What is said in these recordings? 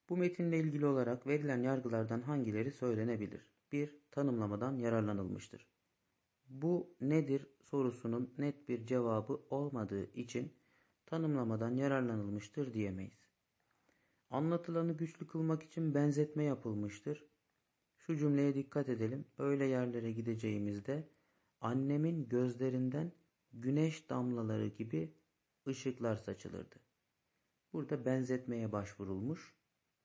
Bu metinle ilgili olarak verilen yargılardan hangileri söylenebilir? 1. Tanımlamadan yararlanılmıştır. Bu nedir sorusunun net bir cevabı olmadığı için tanımlamadan yararlanılmıştır diyemeyiz. Anlatılanı güçlü kılmak için benzetme yapılmıştır. Şu cümleye dikkat edelim. Öyle yerlere gideceğimizde annemin gözlerinden güneş damlaları gibi ışıklar saçılırdı. Burada benzetmeye başvurulmuş.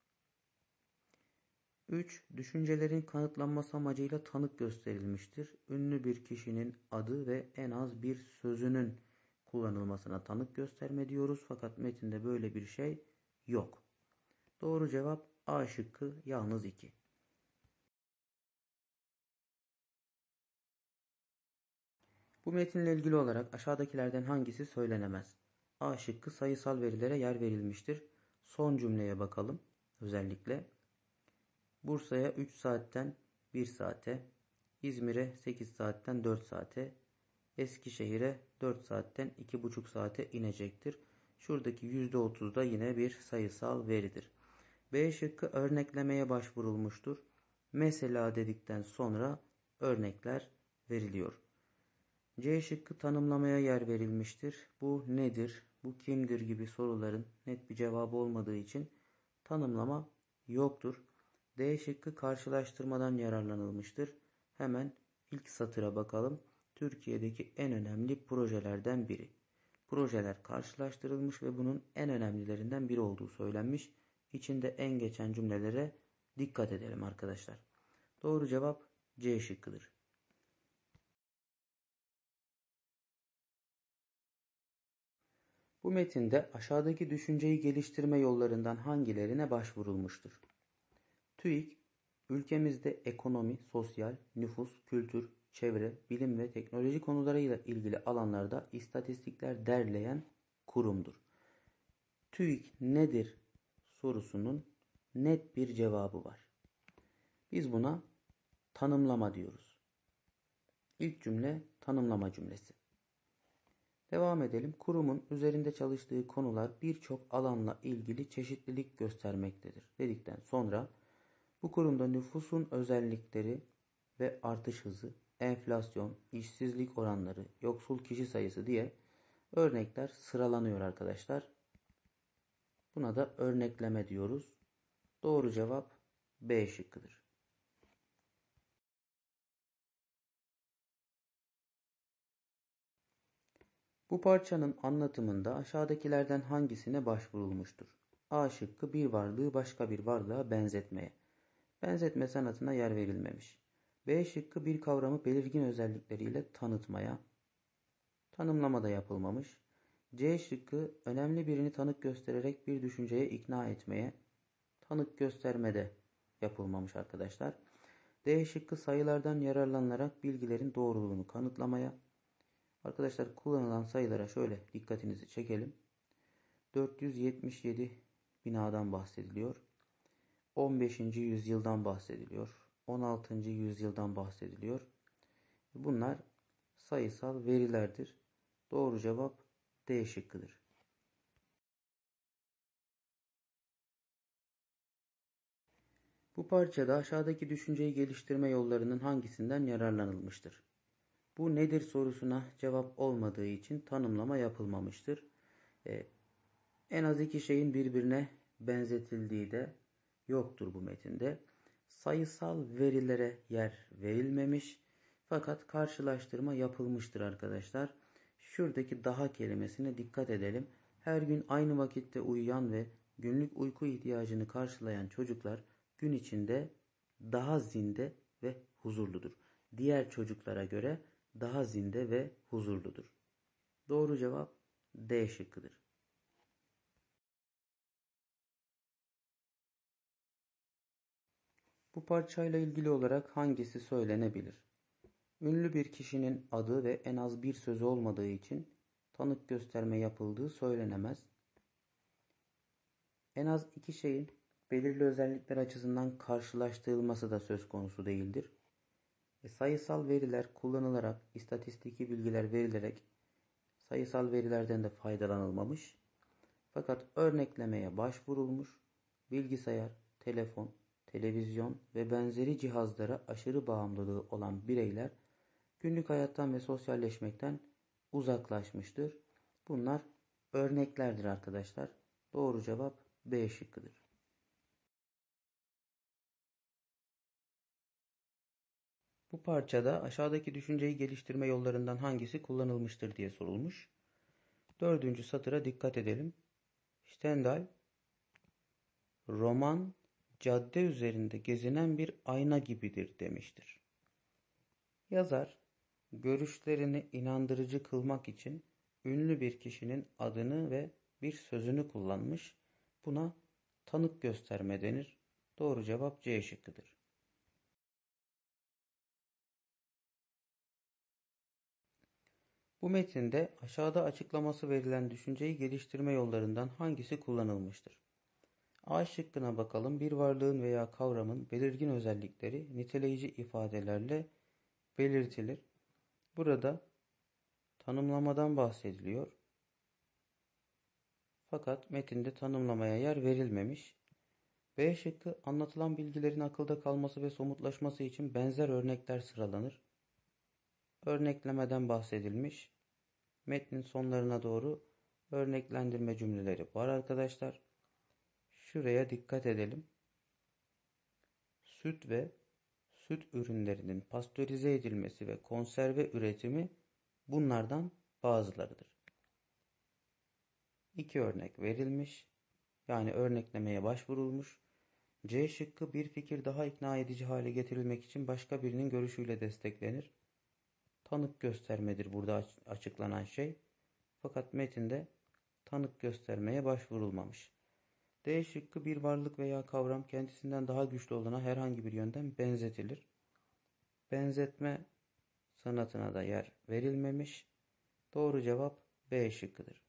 3. Düşüncelerin kanıtlanması amacıyla tanık gösterilmiştir. Ünlü bir kişinin adı ve en az bir sözünün kullanılmasına tanık gösterme diyoruz. Fakat metinde böyle bir şey yok. Doğru cevap A şıkkı, yalnız 2. Bu metinle ilgili olarak aşağıdakilerden hangisi söylenemez? A şıkkı, sayısal verilere yer verilmiştir. Son cümleye bakalım özellikle. Bursa'ya 3 saatten 1 saate, İzmir'e 8 saatten 4 saate, Eskişehir'e 4 saatten 2,5 saate inecektir. Şuradaki %30 da yine bir sayısal veridir. B şıkkı, örneklemeye başvurulmuştur. Mesela dedikten sonra örnekler veriliyor. C şıkkı, tanımlamaya yer verilmiştir. Bu nedir, bu kimdir gibi soruların net bir cevabı olmadığı için tanımlama yoktur. D şıkkı, karşılaştırmadan yararlanılmıştır. Hemen ilk satıra bakalım. Türkiye'deki en önemli projelerden biri. Projeler karşılaştırılmış ve bunun en önemlilerinden biri olduğu söylenmiş. İçinde en geçen cümlelere dikkat edelim arkadaşlar. Doğru cevap C şıkkıdır. Bu metinde aşağıdaki düşünceyi geliştirme yollarından hangilerine başvurulmuştur? TÜİK, ülkemizde ekonomi, sosyal, nüfus, kültür, çevre, bilim ve teknoloji konularıyla ilgili alanlarda istatistikler derleyen kurumdur. TÜİK nedir sorusunun net bir cevabı var. Biz buna tanımlama diyoruz. İlk cümle tanımlama cümlesi. Devam edelim. Kurumun üzerinde çalıştığı konular birçok alanla ilgili çeşitlilik göstermektedir dedikten sonra bu kurumda nüfusun özellikleri ve artış hızı, enflasyon, işsizlik oranları, yoksul kişi sayısı diye örnekler sıralanıyor arkadaşlar. Buna da örnekleme diyoruz. Doğru cevap B şıkkıdır. Bu parçanın anlatımında aşağıdakilerden hangisine başvurulmuştur? A şıkkı, bir varlığı başka bir varlığa benzetmeye. Benzetme sanatına yer verilmemiş. B şıkkı, bir kavramı belirgin özellikleriyle tanıtmaya. Tanımlama da yapılmamış. C şıkkı, önemli birini tanık göstererek bir düşünceye ikna etmeye. Tanık gösterme de yapılmamış arkadaşlar. D şıkkı, sayılardan yararlanarak bilgilerin doğruluğunu kanıtlamaya. Arkadaşlar, kullanılan sayılara şöyle dikkatinizi çekelim. 477 binadan bahsediliyor. 15. yüzyıldan bahsediliyor. 16. yüzyıldan bahsediliyor. Bunlar sayısal verilerdir. Doğru cevap D şıkkıdır. Bu parçada aşağıdaki düşünceyi geliştirme yollarının hangisinden yararlanılmıştır? Bu nedir sorusuna cevap olmadığı için tanımlama yapılmamıştır. En az iki şeyin birbirine benzetildiği de yoktur bu metinde. Sayısal verilere yer verilmemiş fakat karşılaştırma yapılmıştır arkadaşlar. Şuradaki daha kelimesine dikkat edelim. Her gün aynı vakitte uyuyan ve günlük uyku ihtiyacını karşılayan çocuklar gün içinde daha zinde ve huzurludur. Diğer çocuklara göre daha zinde ve huzurludur. Doğru cevap D şıkkıdır. Bu parçayla ilgili olarak hangisi söylenebilir? Ünlü bir kişinin adı ve en az bir sözü olmadığı için tanık gösterme yapıldığı söylenemez. En az iki şeyin belirli özellikler açısından karşılaştırılması da söz konusu değildir. Sayısal veriler kullanılarak, istatistiki bilgiler verilerek sayısal verilerden de faydalanılmamış. Fakat örneklemeye başvurulmuş. bilgisayar, telefon, televizyon ve benzeri cihazlara aşırı bağımlılığı olan bireyler günlük hayattan ve sosyalleşmekten uzaklaşmıştır. Bunlar örneklerdir arkadaşlar. Doğru cevap B şıkkıdır. Bu parçada aşağıdaki düşünceyi geliştirme yollarından hangisi kullanılmıştır diye sorulmuş. 4. satıra dikkat edelim. Stendhal, roman cadde üzerinde gezinen bir ayna gibidir demiştir. Yazar, görüşlerini inandırıcı kılmak için ünlü bir kişinin adını ve bir sözünü kullanmış. Buna tanık gösterme denir. Doğru cevap C şıkkıdır. Bu metinde aşağıda açıklaması verilen düşünceyi geliştirme yollarından hangisi kullanılmıştır? A şıkkına bakalım. Bir varlığın veya kavramın belirgin özellikleri niteleyici ifadelerle belirtilir. Burada tanımlamadan bahsediliyor. Fakat metinde tanımlamaya yer verilmemiş. B şıkkı anlatılan bilgilerin akılda kalması ve somutlaşması için benzer örnekler sıralanır. Örneklemeden bahsedilmiş. Metnin sonlarına doğru örneklendirme cümleleri var arkadaşlar. Şuraya dikkat edelim. Süt ve süt ürünlerinin pastörize edilmesi ve konserve üretimi bunlardan bazılarıdır. 2 örnek verilmiş. Yani örneklemeye başvurulmuş. C şıkkı bir fikir daha ikna edici hale getirilmek için başka birinin görüşüyle desteklenir. Tanık göstermedir burada açıklanan şey. Fakat metinde tanık göstermeye başvurulmamış. D şıkkı bir varlık veya kavram kendisinden daha güçlü olana herhangi bir yönden benzetilir. Benzetme sanatına da yer verilmemiş. Doğru cevap B şıkkıdır.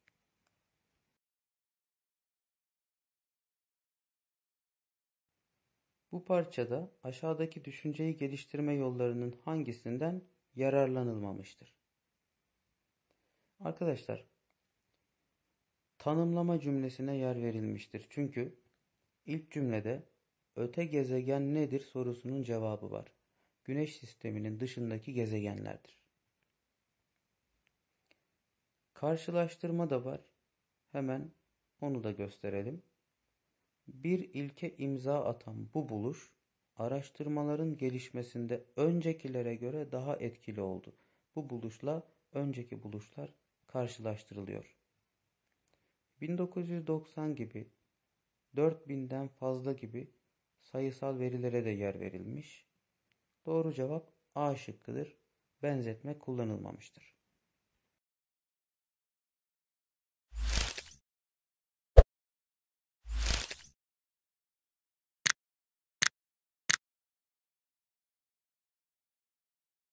Bu parçada aşağıdaki düşünceyi geliştirme yollarının hangisinden yararlanılmamıştır? Arkadaşlar, tanımlama cümlesine yer verilmiştir. Çünkü ilk cümlede öte gezegen nedir sorusunun cevabı var. Güneş sisteminin dışındaki gezegenlerdir. Karşılaştırma da var. Hemen onu da gösterelim. Bir ilke imza atan bu buluş, araştırmaların gelişmesinde öncekilere göre daha etkili oldu. Bu buluşla önceki buluşlar karşılaştırılıyor. 1990 gibi, 4000'den fazla gibi sayısal verilere de yer verilmiş. Doğru cevap A şıkkıdır. Benzetme kullanılmamıştır.